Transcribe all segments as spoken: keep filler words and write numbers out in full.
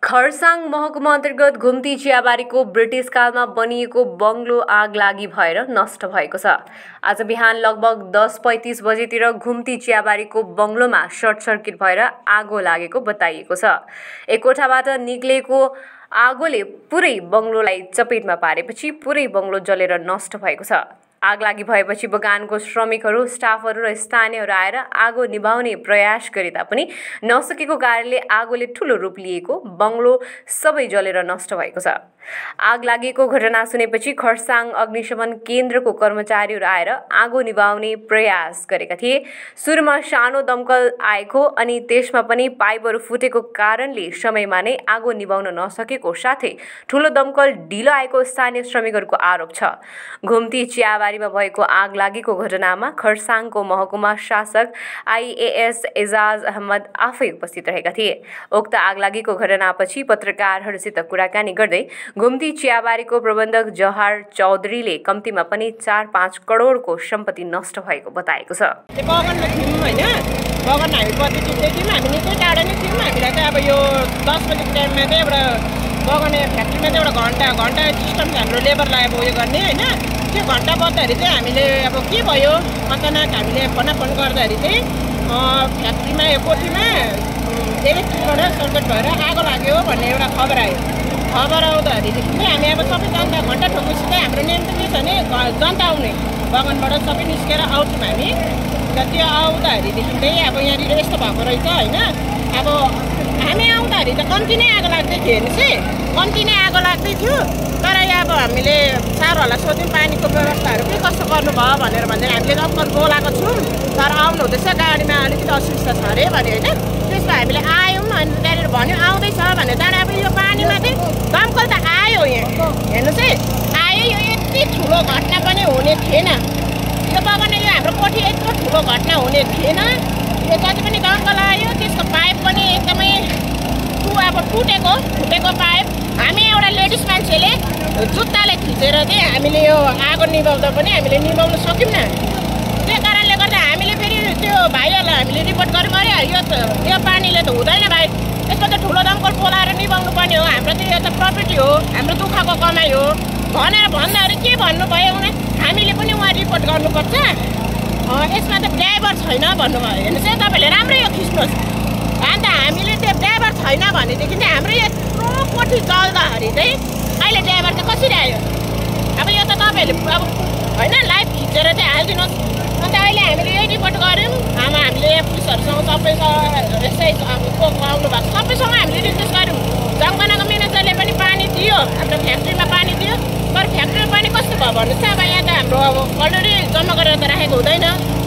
खरसाङ महकुमा अन्तर्गत घुम्ती चियाबारीको ब्रिटिस कालमा बनिएको बङ्गलो आग लागि भएर नष्ट भएको छ। आज बिहान लगभग दस पैँतिस बजेतिर घुम्ती चियाबारीको बङ्गलोमा सर्ट सर्किट भएर आगो लागेको बताइएको छ। एक कोठाबाट निक्लेको आगोले पुरै बङ्गलोलाई चपेटमा पारेपछि पुरै बङ्गलो जलेर नष्ट भएको छ। आग लागि भएपछि बगानको श्रमिकहरू, स्टाफहरू र स्थानीयहरू आएर आगो निभाउने प्रयास गरे तापनि नसकेको कारणले आगोले ठूलो रूप लिएको बङ्गलो सबै जलेर नष्ट भएको छ। आग लागेको घटना सुनेपछि खरसाङ अग्निशमन केन्द्रको कर्मचारीहरू आएर आगो निभाउने प्रयास गरेका थिए। सुरुमा सानो दमकल आएको अनि त्यसमा पनि पाइपहरू फुटेको कारणले समयमा नै आगो निभाउन नसकेको साथै ठूलो दमकल ढिलो आएको स्थानीय श्रमिकहरूको आरोप छ। घुम्ती चियाबारीमा भएको आग लागेको घटनामा खरसाङको महकुमा शासक आइएएस एजाज अहमद आफै उपस्थित रहेका थिए। उक्त आग लागेको घटनापछि पत्रकारहरूसित कुराकानी गर्दै घुम्ती चियाबारीको प्रबन्धक जहार चौधरीले कम्तीमा पनि चार पाँच करोडको सम्पत्ति नष्ट भएको बताएको छ। बगानमा थियौँ होइन, बगान हामी बत्ती टिप्दै थियौँ, हामी निकै टाढा नै थियौँ। हामीलाई चाहिँ अब यो दस बजेको टाइममा चाहिँ एउटा बगान फ्याक्ट्रीमा चाहिँ एउटा घन्टा घन्टा सिस्टम हाम्रो लेबर लगाएर उयो गर्ने होइन। त्यो घन्टा बज्दाखेरि चाहिँ हामीले अब के भयो अचानक हामीले फोनाफोन गर्दाखेरि चाहिँ फ्याक्ट्रीमा यो कोठीमा इलेक्ट्रिकबाट सर्किट भएर आगो लाग्यो भन्ने एउटा खबर आयो। खबर आउँदाखेरिदेखि नै हामी अब सबै जनता घन्टा ठोकेपछि चाहिँ हाम्रो नियम त के छ भने जनता आउने बगानबाट सबै निस्केर आउँछौँ हामी। र त्यो आउँदाखेरिदेखि चाहिँ अब यहाँनिर यस्तो भएको रहेछ होइन। अब हामी आउँदाखेरि त कम्ती नै आगो लाग्दै थियो हेर्नुहोस् है, कम्ती नै आगो लाग्दै थियो। तर अब हामीले सारहरूलाई सोध्यौँ पानीको व्यवस्थाहरू के कस्तो गर्नुभयो भनेर भनेर हामीले दमकल बोलाएको छौँ। तर आउनु हुँदैछ गाडीमा अलिकति असुविस्ता छ अरे भन्यो होइन। त्यसमा हामीले आयौँ अनि त्यहाँनिर भन्यो आउँदैछ भने त्यहाँदेखि अब यो पानीमा चाहिँ दमकल त आयो यहाँ हेर्नुहोस् है, आयो। यो यति ठुलो घटना पनि हुने थिएन, यो बगान यो हाम्रो कोठी यत्रो ठुलो घटना हुने थिएन। यो जति पनि दमकल आयो त्यसको पाइप पनि एकदमै टु अब टुटेको फुटेको पाइप हामी एउटा लेडिज मान्छेले जुत्ताले थिचेर चाहिँ हामीले यो आगो निभाउँदा पनि हामीले निभाउन सक्यौँ। त्यो कारणले गर्दा हामीले फेरि त्यो भाइहरूलाई हामीले रिपोर्ट गऱ्यौँ अरे यो त यो पानीले त हुँदैन भाइ, यसमा त ठुलो दमकल बोलाएर निभाउनु पर्ने हो, हाम्रो त यो त प्रपर्टी हो, हाम्रो दुःखको कमाइ हो भनेर भन्दाखेरि के भन्नुभयो भने हामीले पनि उहाँ रिपोर्ट गर्नुपर्छ, यसमा त ड्राइभर छैन भन्नुभयो। हेर्नुहोस् है तपाईँले राम्रै यो खिच्नुहोस्। अन्त हामीले त्यो ड्राइभर छैन भनेदेखि चाहिँ हाम्रो यत्रो कोठी चल्दाखेरि चाहिँ अहिले ड्राइभर चाहिँ कसरी आयो? अब यो त तपाईँहरूले अब होइन लाइभ खिचेर चाहिँ हालिदिनुहोस्। अन्त अहिले हामीले यही रिपोर्ट गऱ्यौँ, अब हामीले पुलिसहरूसँग सबैसँग यसै आउनु भएको सबैसँग हामीले रिक्वेस्ट गऱ्यौँ। जङ्गनाको म्यानेजरले पनि पानी दियो, हाम्रो फ्याक्ट्रीमा पानी दियो। तर फ्याक्ट्रीमा पानी कस्तो भयो भन्नुहोस् त। अब यहाँ त हाम्रो अब अलरेडी जम्मा गरेर त राखेको हुँदैन।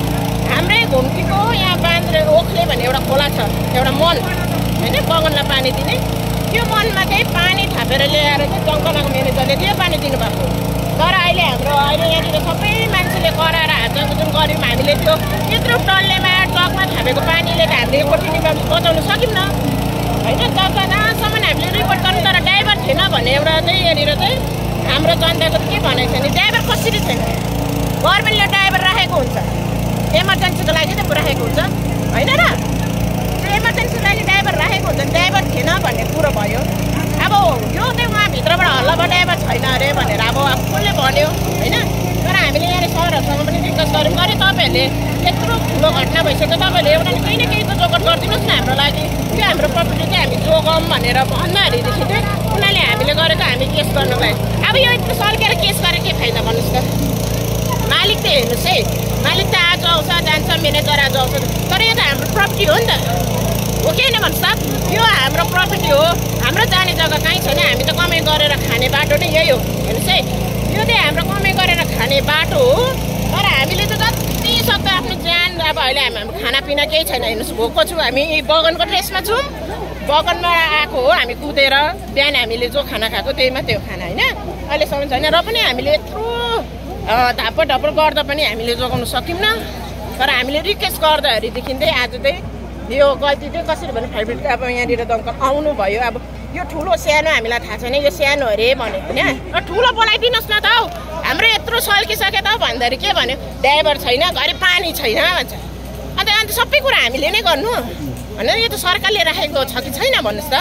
हाम्रै घुम्तीको यहाँ बाँद्रे ओखले भन्ने एउटा खोला छ, एउटा मन होइन बगानलाई पानी दिने, त्यो मनमा चाहिँ पानी थापेर ल्याएर चाहिँ जङ्गनाको म्यानेजरले त्यो पानी दिनुभएको। तर अहिले हाम्रो अहिले यहाँनिर सबै मान्छेले कराएर हातजुन गऱ्यौँ हामीले। त्यो यत्रो टल्लेमा ट्रकमा थापेको पानीले त हामीले कोठी निभाउनु बचाउनु सक्यौँ होइन। जहाँसम्म हामीले रिपोर्ट गर्नु तर ड्राइभर थिएन भन्ने एउटा चाहिँ यहाँनिर चाहिँ हाम्रो जनताको के भनेको छ भने ड्राइभर कसरी छैन? गभर्मेन्टले ड्राइभर राखेको हुन्छ, इमर्जेन्सीको लागि त राखेको हुन्छ होइन र। त्यो इमर्जेन्सीको लागि ड्राइभर राखेको हुन्छ, ड्राइभर थिएन भन्ने कुरो भयो। अब यो चाहिँ उहाँभित्रबाट हल्लामा ड्राइभर छैन अरे भनेर अब कसले भन्यो होइन। तर हामीले यहाँ सरहरूसँग पनि रिक्वेस्ट गऱ्यौँ अरे तपाईँहरूले यत्रो ठुलो घटना भइसक्यो, तपाईँहरूले एउटा केही न केही त जोगाड गरिदिनुहोस् न हाम्रो लागि, त्यो हाम्रो प्रपर्टी चाहिँ हामी जोगाउँ भनेर भन्दाखेरिदेखि चाहिँ उनीहरूले हामीले गरेको हामी केस गर्नु गयो। अब यो यत्रो सल्केर केस गरेर के फाइदा भन्नुहोस् त? मालिक त हेर्नुहोस् है, मालिक त आज आउँछ जान्छ, म्यानेजर आज आउँछ, तर यो त हाम्रो प्रपर्टी हो नि त, हो कि होइन भन्नुहोस् त? यो हाम्रो प्रपर्टी हो, हाम्रो जाने जग्गा कहीँ छैन, हामी त कमाइ गरेर खाने बाटो नै यही हो हेर्नुहोस् है। यो चाहिँ हाम्रो कमाइ गरेर खाने बाटो हो, तर हामीले त जति सक्दो आफ्नो ज्यान अब अहिले हाम्रो खानापिना केही छैन हेर्नुहोस्। भोको छु हामी, बगानको ड्रेसमा छौँ, बगानमा आएको हो हामी कुदेर, बिहान हामीले जो खाना खाएको त्यही मात्रै हो खाना होइन, अहिलेसम्म छैन। र पनि हामीले यत्रो धाप्पो ढप्पो गर्दा पनि हामीले जोगाउन सक्यौँ न। तर हामीले रिक्वेस्ट गर्दाखेरिदेखि चाहिँ आज चाहिँ यो गल्ती चाहिँ कसरी भने फाइभ अब यहाँनिर दमकल आउनु भयो। अब यो ठुलो सानो हामीलाई थाहा छैन, यो सानो अरे भन्यो होइन। र ठुलो बोलाइदिनुहोस् न त हौ, हाम्रो यत्रो सल्किसक्यो त भन्दाखेरि के भन्यो ड्राइभर छैन, घरि पानी छैन भन्छ। अन्त अन्त सबै कुरा हामीले नै गर्नु होइन, यो त सरकारले राखेको छ कि छैन भन्नुहोस् त?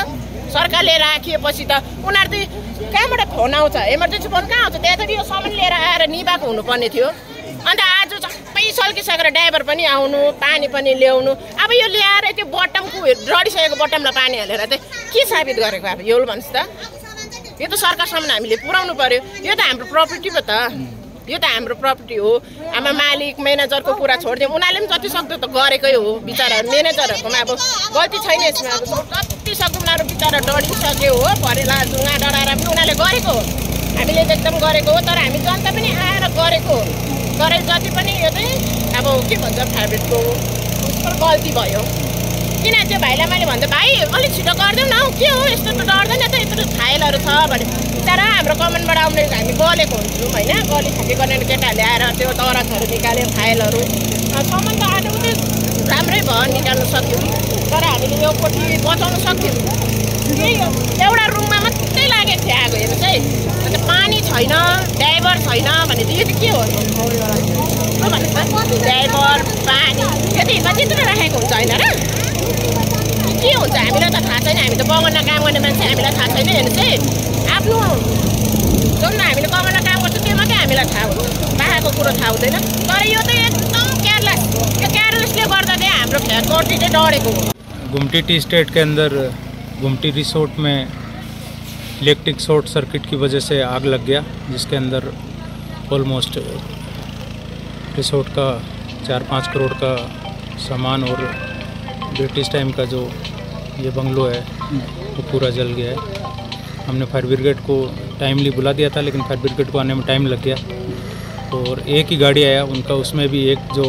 सरकारले राखिएपछि त उनीहरू त कहाँबाट फोन आउँछ, इमर्जेन्सी फोन कहाँ आउँछ, त्यहाँ त यो सामान लिएर आएर निभाएको हुनुपर्ने थियो। अन्त आज सबै सल्किसकेर ड्राइभर पनि आउनु, पानी पनि ल्याउनु, अब यो ल्याएर त्यो बटमको रडिसकेको बटमलाई पानी हालेर चाहिँ के साबित गरेको अब यो भन्नुहोस् त। यो त सरकारसम्म हामीले पुर्याउनु पर्यो। यो त हाम्रो प्रपर्टी पो त, यो त हाम्रो प्रपर्टी हो। आमा मालिक म्यानेजरको कुरा छोडिदिउँ, उनीहरूले पनि जति सक्दो त गरेकै हो। बिचरा म्यानेजरहरूकोमा अब गल्ती छैन यसमा, अब जति सक्दो उनीहरू बिचरा डढिसक्यो हो, परेला जुङ्गा डढाएर पनि उनीहरूले गरेको हो। हामीले त एकदम गरेको हो, तर हामी जनता पनि आएर गरेको हो। गरे जति पनि यो चाहिँ अब के भन्छ फेभरेटको उसको गल्ती भयो। किन त्यो भाइलाई मैले भन्दा भाइ अलिक छिटो गरिदेऊ न हौ, के हो यस्तो त डर्दैन त, यत्रो फाइलहरू छ भने बिचरा हाम्रो कमानबाट आउने हामी गलेको हुन्छौँ होइन। गली खाली गर्ने केटाहरूले आएर त्यो तरसहरू निकाल्यो, फाइलहरू सामान त आएको पनि राम्रै भयो, निकाल्नु सक्यौँ। तर हामीले यो कोठी बचाउनु सक्थ्यौँ। त्यही हो, एउटा रुममा मात्रै लागेको थियो आगो हेर्नुहोस् है। अन्त पानी छैन, ड्राइभर छैन भने त यो त के हो भन्नुहोस् त। ड्राइभर पानी यो त हिम्मत चित्र राखेको हुन्छ होइन र, के हुन्छ हामीलाई त थाहा छैन। हामी त बगानमा काम गर्ने मान्छे, हामीलाई थाहा छैन। हेर्नुहोस् है, आफ्नो जुन हामीले बगानमा काम गर्छौँ त्यो मात्रै हामीलाई थाहा हुन्छ, बाहिरको कुरो थाहा हुँदैन। तर यो त एकदम केयरलेस, यो केयरलेसले गर्दा चाहिँ हाम्रो कोठी चाहिँ डढेको हो। गुम्टी टी स्टेट के अंदर गुम्टी रिसोर्ट में इलेक्ट्रिक शॉर्ट सर्किट की वजह से आग लग गया, जिसके अंदर ऑलमोस्ट रिसोर्ट का चार पाँच करोड़ का सामान और ब्रिटिश टाइम का जो ये बंगलो है वो पूरा जल गया है। हमने फायर ब्रिगेड को टाइमली बुला दिया था, लेकिन फायर ब्रिगेड को आने में टाइम लग गया और एक ही गाड़ी आया उनका, उसमें भी एक जो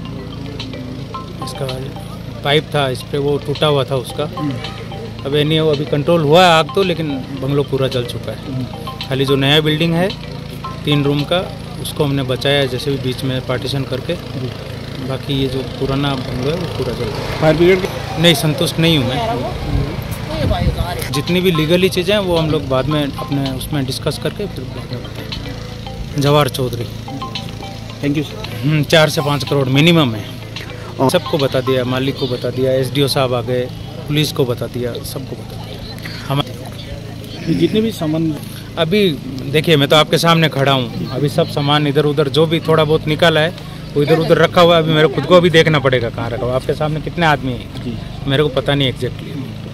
इसका पाइप था इस पर वो टूटा हुआ था उसका। अब नहीं वो अभी कंट्रोल हुआ है आग तो, लेकिन बंगलो पूरा जल चुका है। खाली जो नया बिल्डिंग है तीन रूम का उसको हमने बचाया है जैसे भी बीच में पार्टीशन करके, बाकी ये जो पुराना बंगलो है वो पूरा जल गया। फायर ब्रिगेड नहीं संतुष्ट नहीं हूँ मैं। जितनी भी लीगली चीज़ें हैं वो हम लोग बाद में अपने उसमें डिस्कस करके फिर बाद में बताएंगे। Jawahar Chaudhary, thank you sir. चार से पाँच करोड़ मिनिमम है। सबको बता दिया, मालिक को बता दिया, एसडीओ साहब आ गए, पुलिस को बता दिया, सबको बता दिया। हमारे जितने भी सामान अभी देखिए, मैं तो आपके सामने खड़ा हूँ, अभी सब सामान इधर उधर जो भी थोड़ा बहुत निकाला है वो इधर उधर रखा हुआ है। अभी मेरे खुद को अभी देखना पड़ेगा कहाँ रखा हुआ। आपके सामने कितने आदमी हैं मेरे को पता नहीं exactly.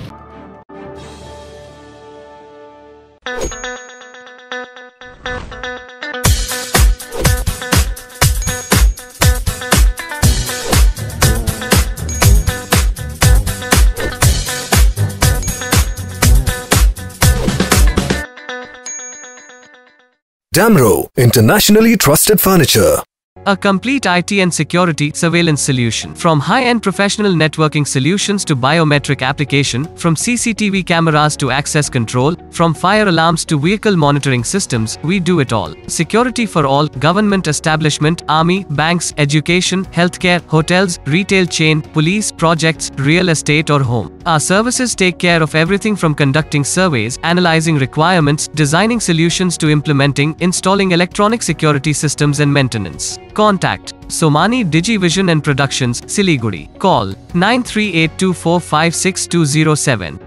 Damro, internationally trusted furniture. A complete I T and security surveillance solution. From high-end professional networking solutions to biometric application, from C C T V cameras to access control, from fire alarms to vehicle monitoring systems, we do it all. Security for all, government establishment, army, banks, education, healthcare, hotels, retail chain, police, projects, real estate or home. Our services take care of everything from conducting surveys, analyzing requirements, designing solutions to implementing, installing electronic security systems and maintenance. Contact Somani Digivision and Productions, Siliguri. Call nine three eight two four five six two zero seven.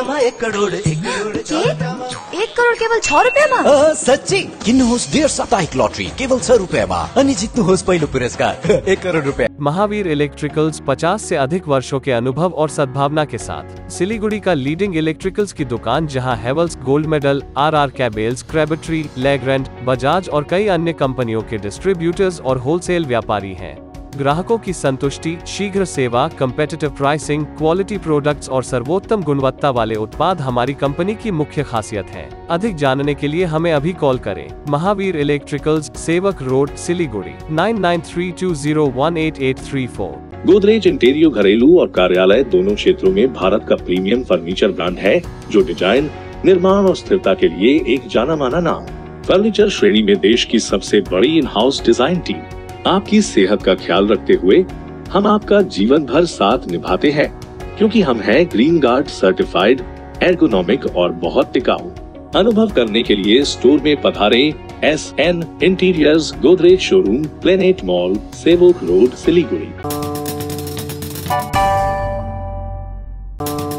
एक करोड केवल छ रुपियाँमा? सच्ची किन्नुहोस् डेढ साप्ताहिक lottery केवल छ रुपियाँमा अनि जित्नुहोस् पहिलो पुरस्कार एक करोड़ रुपया। महावीर इलेक्ट्रिकल्स पचास से अधिक वर्षों के अनुभव और सद्भावना के साथ सिलीगुड़ी का लीडिंग इलेक्ट्रिकल्स की दुकान, जहां Havells gold medal, R R cables, Crabtree, Legrand, Bajaj और कई अन्य कंपनियों के डिस्ट्रीब्यूटर्स और होलसेल व्यापारी हैं। ग्राहकों की संतुष्टि, शीघ्र सेवा, कम्पेटिटिव प्राइसिंग, क्वालिटी प्रोडक्ट्स और सर्वोत्तम गुणवत्ता वाले उत्पाद हमारी कंपनी की मुख्य खासियत है। अधिक जानने के लिए हमें अभी कॉल करें। Mahavir electricals, Sevoke road, Siliguri nine nine three two zero one eight eight three four. Godrej Interio घरेलू और कार्यालय दोनों क्षेत्रों में भारत का प्रीमियम फर्नीचर ब्रांड है, जो डिजाइन, निर्माण और स्थिरता के लिए एक जाना माना नाम। फर्नीचर श्रेणी में देश की सबसे बड़ी इन हाउस डिजाइन टीम। आपकी सेहत का ख्याल रखते हुए हम आपका जीवन भर साथ निभाते हैं, क्योंकि हम हैं ग्रीन गार्ड सर्टिफाइड, एर्गोनॉमिक और बहुत टिकाऊ। अनुभव करने के लिए स्टोर में पधारें। S N interiors, Godrej showroom, planet mall, Sevoke road, Siliguri.